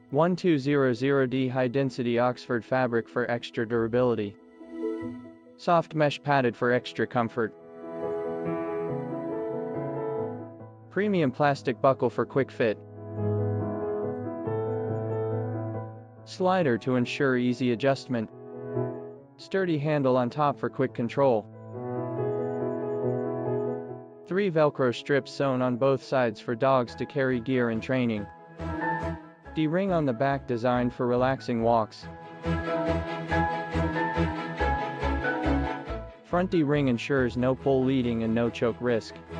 1200D high density Oxford fabric for extra durability. Soft mesh padded for extra comfort. Premium plastic buckle for quick fit. Slider to ensure easy adjustment. Sturdy handle on top for quick control. 3 velcro strips sewn on both sides for dogs to carry gear in training. D-ring on the back designed for relaxing walks. Front D-ring ensures no pull leading and no choke risk.